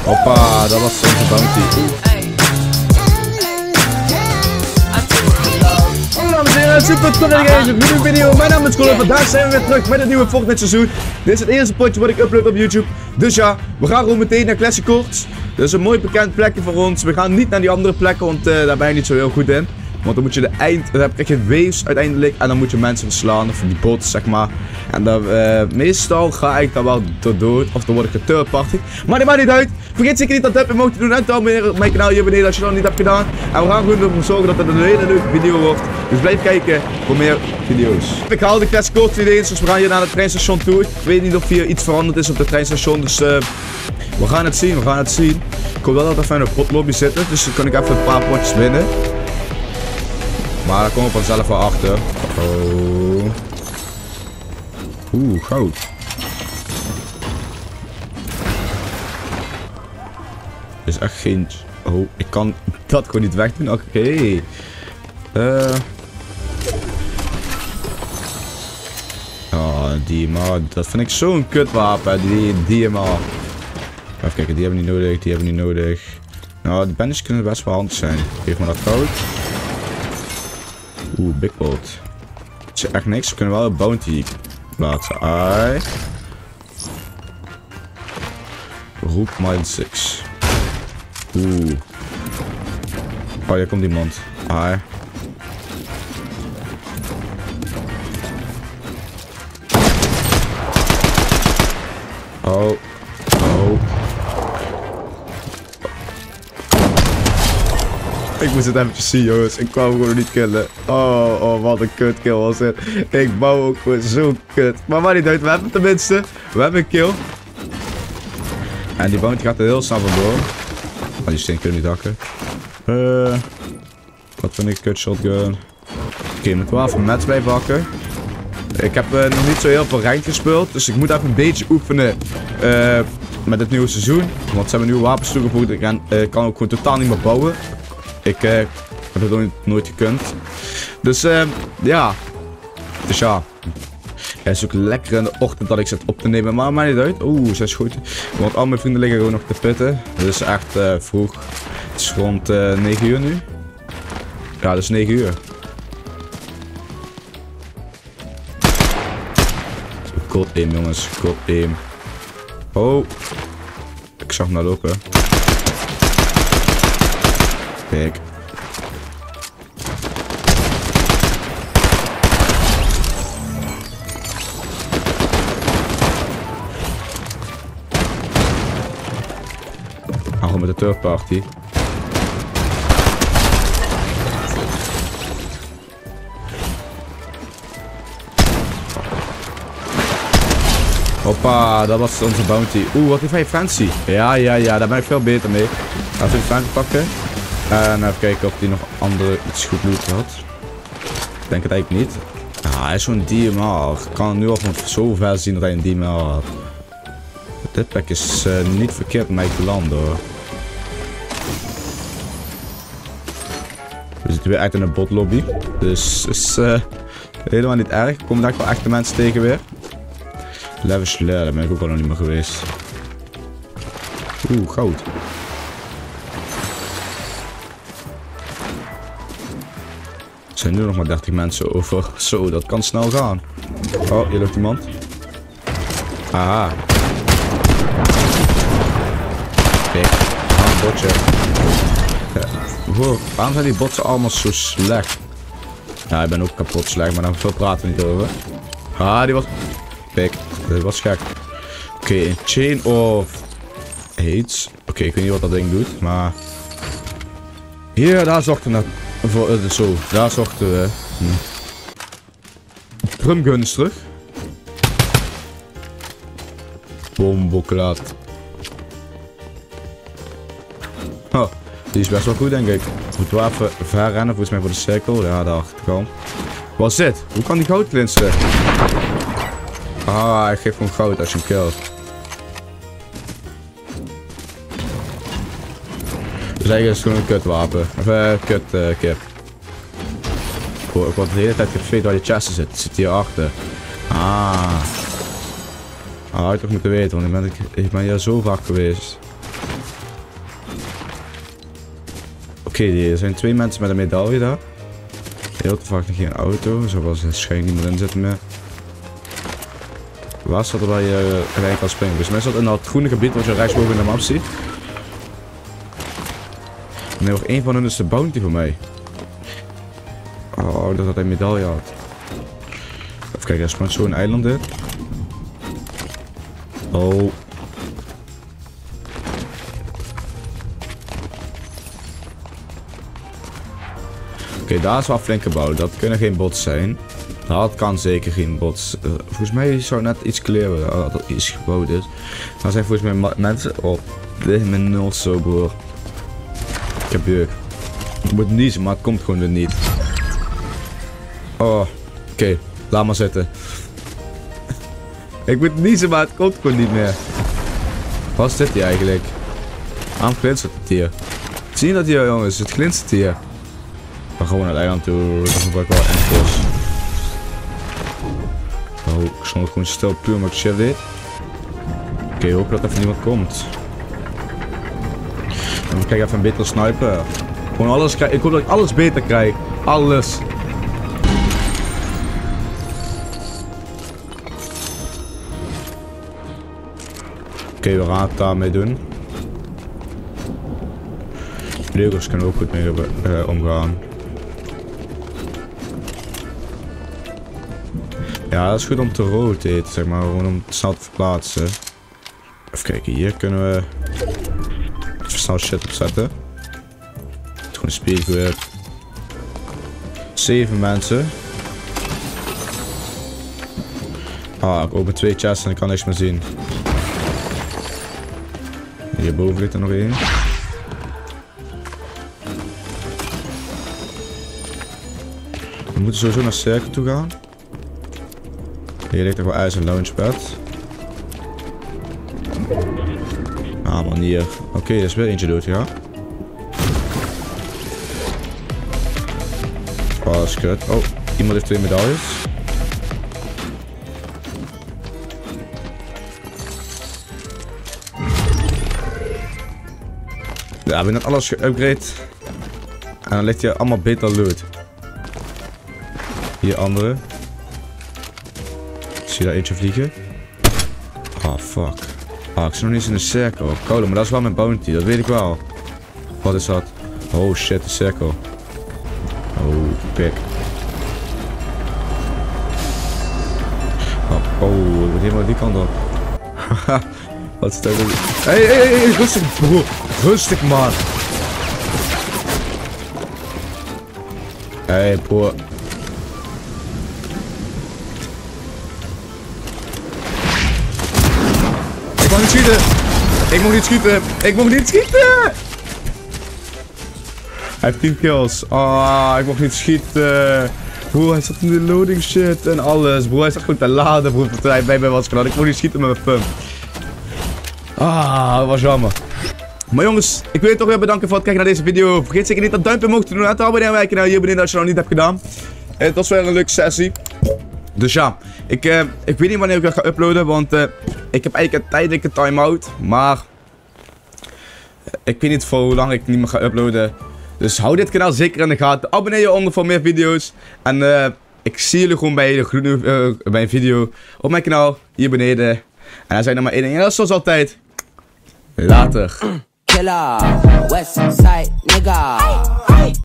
Hoppa, dat was onze bounty. Hallo dames en heren, super tof dat jullie een nieuwe video. Mijn naam is Cole en vandaag zijn we weer terug met een nieuwe Fortnite seizoen. Dit is het eerste potje wat ik upload op YouTube. Dus ja, we gaan gewoon meteen naar Classic Courts. Dat is een mooi bekend plekje voor ons. We gaan niet naar die andere plekken, want daar ben je niet zo heel goed in. Want dan moet je dan krijg je waves uiteindelijk en dan moet je mensen verslaan, of die bots zeg maar. En dan, meestal ga ik dan wel dood, of dan word ik third party. Maar dat maakt niet uit. Vergeet zeker niet dat duimpje omhoog te doen en te abonneren op mijn kanaal hier beneden als je dat nog niet hebt gedaan. En we gaan gewoon ervoor zorgen dat het een hele leuke video wordt. Dus blijf kijken voor meer video's. Ik haal de Classic Courts niet eens, dus we gaan hier naar het treinstation toe. Ik weet niet of hier iets veranderd is op het treinstation, dus we gaan het zien, we gaan het zien. Ik hoop wel dat er even in een potlobby zitten, dus dan kan ik even een paar potjes winnen. Maar daar komen we vanzelf wel achter. Oh. Oeh, goud. Is echt geen... Oh, ik kan dat gewoon niet wegdoen. Oké. Oh, die maar. Dat vind ik zo'n kutwapen. Die maar. Even kijken, die hebben we niet nodig. Die hebben we niet nodig. Nou, de bandjes kunnen best wel handig zijn. Geef me dat goud. Oeh, big bolt. Het is echt niks. We kunnen wel een bounty plaatsen. Ai. Roep mile 6. Oeh. Oh, hier komt iemand. Ai. Oh. Oh. Ik moest het eventjes zien, jongens. Ik kwam gewoon niet killen. Oh, wat een kut kill was het. Ik bouw ook gewoon zo kut. Maar maakt niet uit, we hebben het tenminste. We hebben een kill. En die bounty gaat er heel snel vandoor. Oh, die steen kunnen niet hakken. Wat vind ik kut shotgun. Oké, ik moet wel even mats blijven hakken. Ik heb nog niet zo heel veel rank gespeeld. Dus ik moet even een beetje oefenen met het nieuwe seizoen. Want ze hebben nieuwe wapens toegevoegd. Ik kan ook gewoon totaal niet meer bouwen. Ik heb het nooit gekund. Dus ja. Dus ja. Het is ook lekker in de ochtend dat ik zit op te nemen. Maar maakt niet uit. Oeh, 6 schoten. Want al mijn vrienden liggen gewoon nog te pitten. Het is echt vroeg. Het is rond 9 uur nu. Ja, dat is 9 uur. God aim, jongens. God aim. Oh. Ik zag hem naar lopen. Kijk. Gaan we met de third party. Hoppa, dat was onze bounty. Oeh, wat heeft hij fancy? Ja, daar ben ik veel beter mee. Laten we de fancy pakken. En even kijken of hij nog andere iets goed loot had. Ik denk het eigenlijk niet. Ah, hij is zo'n DMR. Ik kan nu al van zo ver zien dat hij een DMR had. Dit plek is niet verkeerd om mij te landen hoor. We zitten weer echt in een botlobby. Dus is helemaal niet erg. Er komen daar wel echte mensen tegen weer. Level daar ben ik ook al nog niet meer geweest. Oeh, goud. Er zijn nu nog maar 30 mensen over. Zo, dat kan snel gaan. Oh, hier loopt iemand. Aha. Kijk, een botje. Wow, waarom zijn die botsen allemaal zo slecht? Ja, ik ben ook kapot slecht, maar daar praten we niet over. Ah, die was... Kijk, dat was gek. Oké, een chain of... Hates. Oké, ik weet niet wat dat ding doet, maar... Hier, daar zochten we naar... Zo, daar zochten we... Drumguns terug. Bomboklaat. Oh, die is best wel goed denk ik. Moeten we even ver rennen volgens mij voor de cirkel. Ja, daar achterkant. Wat is dit? Hoe kan die goud glinsteren? Ah, hij geeft gewoon goud als je hem killt. Dus eigenlijk is het gewoon een kutwapen. Of kut kip. Oh, ik word de hele tijd gefeed waar die chesten zit. Het zit hier achter. Ah. Had ik toch moeten weten, want ik ben hier zo vaak geweest. Oké, er zijn 2 mensen met een medaille daar. Heel toevallig nog geen auto, zo was er waarschijnlijk niet meer in zitten meer. Waar staat er waar je gelijk kan springen? Dus mij staat in dat groene gebied wat je rechtsboven in de map ziet. En er nog één van hen is de bounty voor mij. Oh, dat hij een medaille had. Even kijken, er springt zo'n eiland in. Oh. Oké, daar is wel flink gebouwd. Dat kunnen geen bots zijn. Dat kan zeker geen bots. Volgens mij zou net iets kleren dat er iets gebouwd is. Maar zijn volgens mij mensen op. Dit is mijn 0 zo, broer. Ik heb jeuk. Ik moet niezen, maar het komt gewoon weer niet. Oh, oké. Laat maar zitten. Ik moet niezen, maar het komt gewoon niet meer. Wat zit hier eigenlijk? Waarom glinstert het hier? Zie je dat hier, jongens? Het glinstert hier. We gaan gewoon naar het eiland toe. Dat gebruik ik wel echt. Oh, ik stond gewoon stil puur omdat ik shit deed. Oké, hoop dat er even niemand komt. Dan krijg ik even een betere sniper. Gewoon alles krijgen. Ik hoop dat ik alles beter krijg. Alles. Oké, we gaan het daarmee doen. Burgers kunnen we ook goed mee omgaan. Ja, dat is goed om te rotaten, zeg maar, gewoon om het snel te verplaatsen. Even kijken, hier kunnen we even snel shit opzetten. Gewoon een speedgrip. 7 mensen. Ah, ik open 2 chests en ik kan niks meer zien. Hierboven ligt er nog één. We moeten sowieso naar cirkel toe gaan. Hier ligt nog wel ijs en launchpad. Ah man, hier. Oké, er is weer eentje dood, ja. Oh, dat is kut. Oh, iemand heeft 2 medailles. Ja, we hebben net alles geupgrade. En dan ligt hier allemaal beter loot. Hier andere. Zie je daar eentje vliegen? Oh fuck. Ah, ik zit nog niet eens in de cirkel. Koude, maar dat is wel mijn bounty, dat weet ik wel. Wat is dat? Oh shit, de cirkel. Oh, pik. Oh, het wordt helemaal die kant op. Haha, wat is dat? Hey, rustig bro. Rustig man. Hey bro. Ik mag niet schieten! Ik mag niet schieten! Ik mag niet schieten! Hij heeft 10 kills. Ah, ik mag niet schieten. Bro, hij zat in de loading shit en alles. Bro, hij zat gewoon te laden, bro, voordat hij bij mij was gedaan. Ik mag niet schieten met mijn pump. Ah, dat was jammer. Maar jongens, ik wil je toch weer bedanken voor het kijken naar deze video. Vergeet zeker niet dat duimpje omhoog te doen en te abonneren op mijn kanaal hier beneden als je dat nog niet hebt gedaan. Het was weer een leuke sessie. Dus ja, ik weet niet wanneer ik weer ga uploaden, want ik heb eigenlijk een tijdelijke time-out. Maar ik weet niet voor hoe lang ik niet meer ga uploaden. Dus hou dit kanaal zeker in de gaten. Abonneer je onder voor meer video's. En ik zie jullie gewoon bij een video op mijn kanaal hier beneden. En dan zijn er maar één ding. En dat is zoals altijd. Later. Killer, West Side nigga.